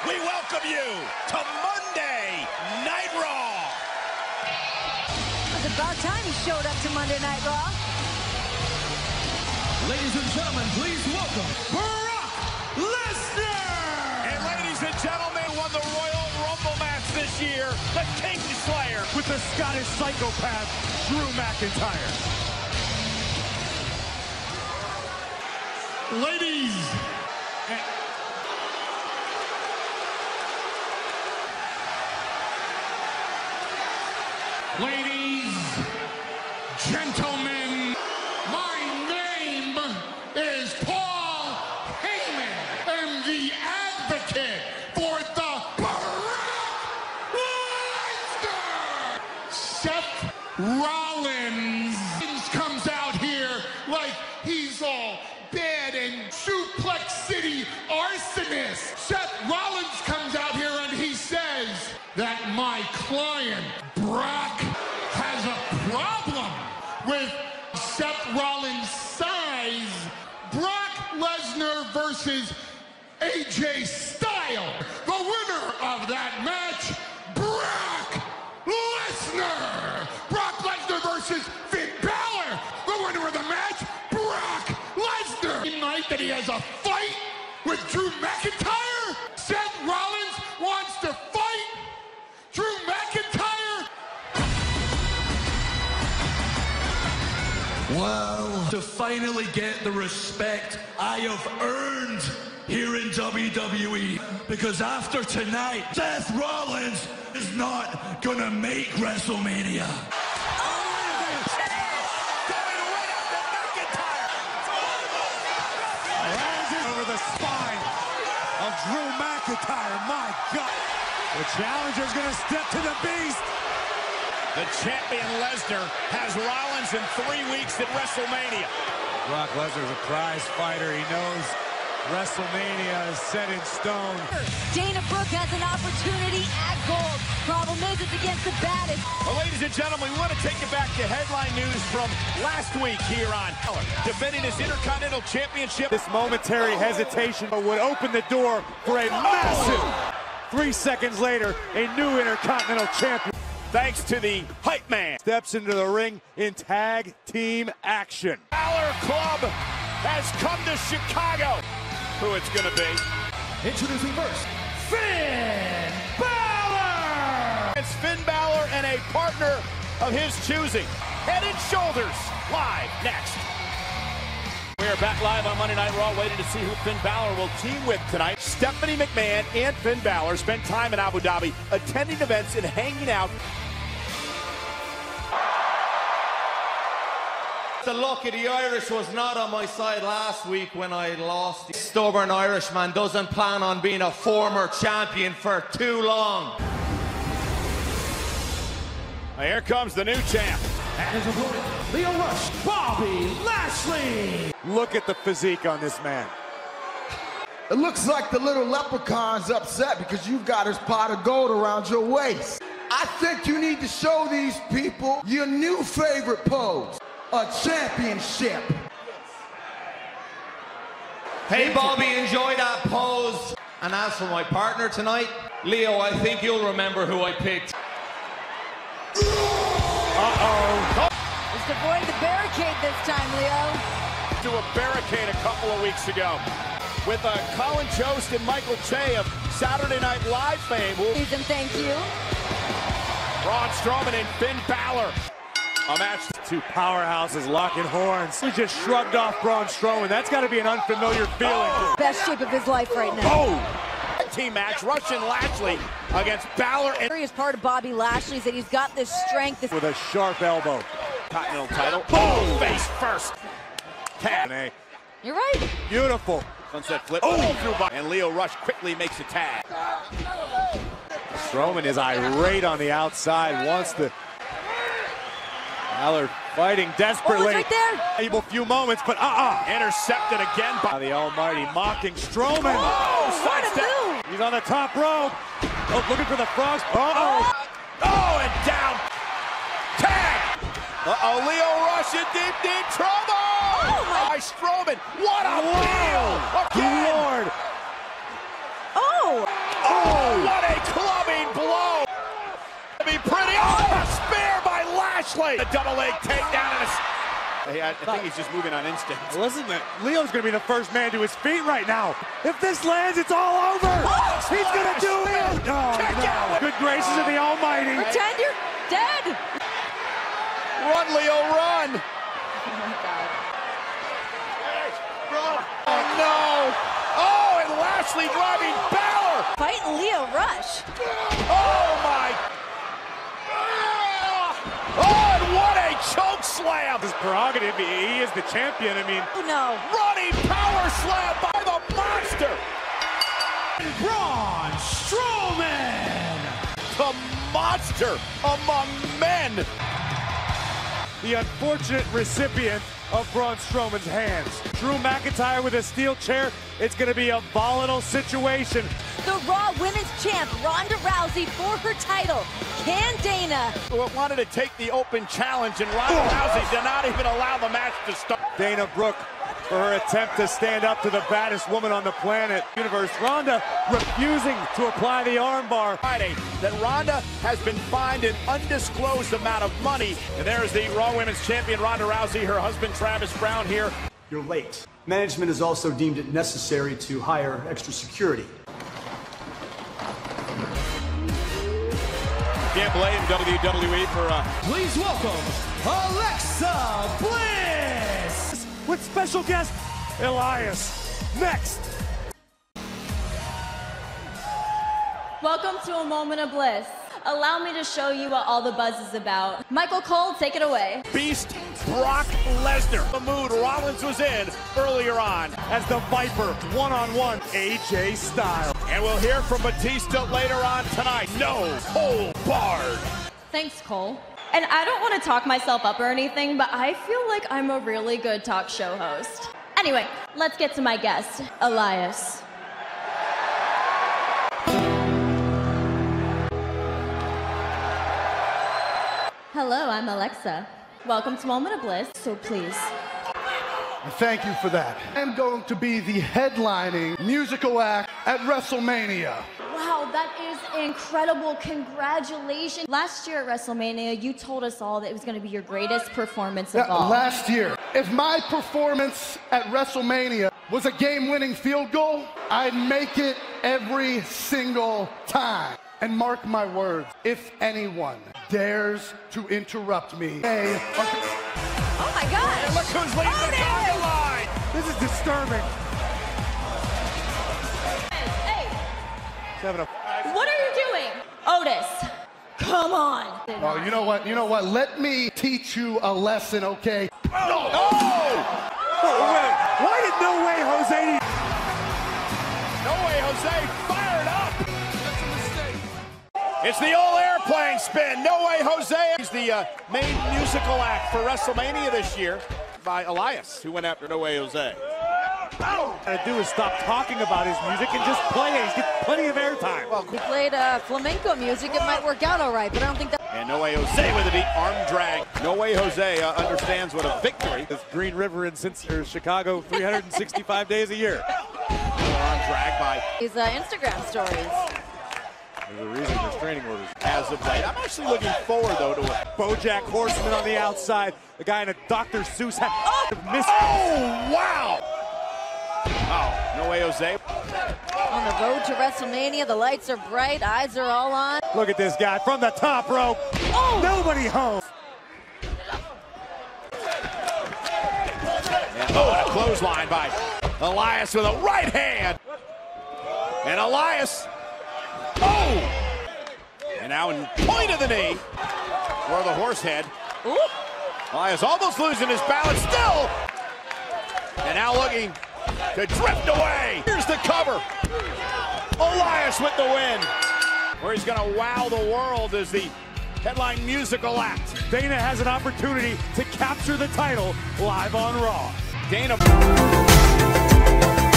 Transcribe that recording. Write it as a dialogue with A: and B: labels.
A: we welcome you to Monday Night Raw.
B: It was about time he showed up to Monday Night Raw.
C: Ladies and gentlemen, please welcome Brock Lesnar!
A: And ladies and gentlemen, won the Royal Rumble match this year, the Kingslayer,
D: with the Scottish psychopath, Drew McIntyre.
C: Ladies gentlemen, my name is Paul Heyman. I'm the advocate for the Brock Lesnar. Seth Rollins comes out here like he's all bad and Suplex City arsonist. Seth Rollins comes out here and he says that my client, Brock, has a problem with Seth Rollins' size. Brock Lesnar versus AJ Styles. The winner of that match, Brock Lesnar. Brock Lesnar versus Finn Balor. The winner of the match, Brock Lesnar. Tonight that he has a fight with Drew McIntyre. Seth Rollins wants to fight Drew McIntyre.
E: Well, to finally get the respect I have earned here in WWE, because after tonight, Seth Rollins is not gonna make WrestleMania.
D: Over the spine of Drew McIntyre, my God. The challenger's gonna step to the beast.
A: The champion Lesnar has Rollins in 3 weeks at WrestleMania.
D: Brock Lesnar's a prize fighter. He knows WrestleMania is set in stone.
B: Dana Brooke has an opportunity at gold. Problem is, it's against the baddest.
A: Well, ladies and gentlemen, we want to take you back to headline news from last week here on defending his Intercontinental Championship.
D: This momentary hesitation would open the door for a massive 3 seconds later, a new Intercontinental Champion.
A: Thanks to the hype man.
D: Steps into the ring in tag team action.
A: Balor Club has come to Chicago. Who it's going to be.
C: introducing first, Finn Balor!
A: It's Finn Balor and a partner of his choosing. Head and Shoulders, live next. We are back live on Monday Night Raw, waiting to see who Finn Balor will team with tonight. Stephanie McMahon and Finn Balor spent time in Abu Dhabi, attending events and hanging out.
F: The luck of the Irish was not on my side last week when I lost. The stubborn Irishman doesn't plan on being a former champion for too long.
A: Here comes the new champ.
C: And his opponent, Lio Rush, Bobby Lashley!
D: Look at the physique on this man.
G: It looks like the little leprechaun's upset because you've got his pot of gold around your waist. I think you need to show these people your new favorite pose. A championship.
F: Hey Bobby, enjoy that pose. And as for my partner tonight, Leo, I think you'll remember who I picked.
A: Uh-oh.
B: Just avoid the barricade this time, Leo.
A: To a barricade a couple of weeks ago. With Colin Jost and Michael Che of Saturday Night Live fame.
B: Please and thank you.
A: Braun Strowman and Finn Balor. A match.
D: Two powerhouses locking horns. We just shrugged off Braun Strowman. That's got to be an unfamiliar feeling.
B: Best shape of his life right now.
A: Oh! Team match, Rush and Lashley against Balor and...
B: Is part of Bobby Lashley's that he's got this strength.
D: With a sharp elbow.
A: Continental title. Oh! Face first. Tag.
B: You're right.
D: Beautiful.
A: Sunset flip. Oh! Through by. And Lio Rush quickly makes a tag.
D: Strowman is irate on the outside. Wants the... Balor fighting desperately.
B: Oh, right there.
D: Able few moments, but
A: Intercepted again by
D: the Almighty, mocking Strowman.
B: Oh, what a move.
D: He's on the top rope. Oh, looking for the frogs. Uh-oh.
A: Oh, and down. Tag. Uh-oh, Lio Rush in deep trouble.
B: Oh, my.
A: By Strowman. What a deal.
D: Good Lord.
B: Oh.
A: Oh, Slade, a double leg takedown and a...
H: Hey, I think he's just moving on instinct.
D: Listen, Leo's going to be the first man to his feet right now. If this lands, it's all over.
A: Oh,
D: he's going to do it. Oh, no. Good graces of the Almighty.
B: Pretend you're dead.
A: Run, Leo, run!
B: Oh my God.
A: Oh no! Oh, and Lashley driving Balor!
B: Fight Leo Rush.
A: Oh my! Oh, and what a choke slam!
D: His prerogative, he is the champion. I mean,
B: Oh no.
A: Running power slam by the monster!
C: Braun Strowman.
A: The monster among men!
D: the unfortunate recipient of Braun Strowman's hands. Drew McIntyre with a steel chair. It's going to be a volatile situation.
B: The Raw Women's Champ, Ronda Rousey, for her title. Can Dana?
A: Wanted to take the open challenge, and Ronda Rousey did not even allow the match to start.
D: Dana Brooke for her attempt to stand up to the baddest woman on the planet universe. Ronda refusing to apply the armbar.
A: Friday, that Ronda has been fined an undisclosed amount of money. And there's the Raw Women's Champion, Ronda Rousey, her husband Travis Brown here.
I: You're late. Management has also deemed it necessary to hire extra security.
A: Can't blame WWE for
C: Please welcome Alexa Bliss
D: with special guest Elias. Next.
J: Welcome to a moment of bliss. Allow me to show you what all the buzz is about. Michael Cole, take it away.
A: Beast Brock Lesnar. The mood Rollins was in earlier on.
D: As the Viper one-on-one AJ Styles.
A: And we'll hear from Batista later on tonight. No Cole barred.
J: Thanks, Cole. And I don't want to talk myself up or anything, but I feel like I'm a really good talk show host. Anyway, let's get to my guest, Elias. Hello, I'm Alexa. Welcome to Moment of Bliss, so please.
K: Thank you for that. I'm going to be the headlining musical act at WrestleMania.
J: Wow, that is incredible. Congratulations. Last year at WrestleMania, you told us all that it was going to be your greatest performance of all.
K: Last year, if my performance at WrestleMania was a game-winning field goal, I'd make it every single time. And mark my words, if anyone dares to interrupt me, they are...
B: Oh my God!
A: And look who's leading the conga line!
D: This is disturbing.
J: Hey,
D: Having a...
J: what are you doing? Otis, come on.
K: Oh, you know what? You know what? Let me teach you a lesson, okay?
A: Oh!
D: Why did No Way Jose...
A: No Way Jose fired up! That's a mistake. It's the old airplane spin. No Way Jose. He's the main musical act for WrestleMania this year by Elias, who went after No Way Jose.
D: All I gotta do is stop talking about his music and just play it. He's getting plenty of airtime.
B: Well, he played flamenco music. It might work out all right, but I don't think that...
A: And No Way Jose with a deep arm drag. No Way Jose understands what a victory.
D: It's Green River in Chicago 365 days a year.
A: Arm drag by...
B: His Instagram stories.
D: There's a reason there's training orders.
A: As of late. I'm actually looking forward, though, to a...
D: BoJack Horseman on the outside. The guy in a Dr. Seuss hat.
A: Oh, wow! Oh, No Way Jose.
B: On the road to WrestleMania, the lights are bright, eyes are all on.
D: Look at this guy from the top rope.
B: Oh!
D: Nobody home.
A: And a clothesline by Elias with a right hand. And Elias... Oh! And now in point of the knee for the horse head.
B: Ooh.
A: Elias almost losing his balance still. And now looking to drift away. Here's the cover. Elias with the win. Where he's gonna wow the world as the headline musical act.
D: Dana has an opportunity to capture the title live on Raw.
A: Dana.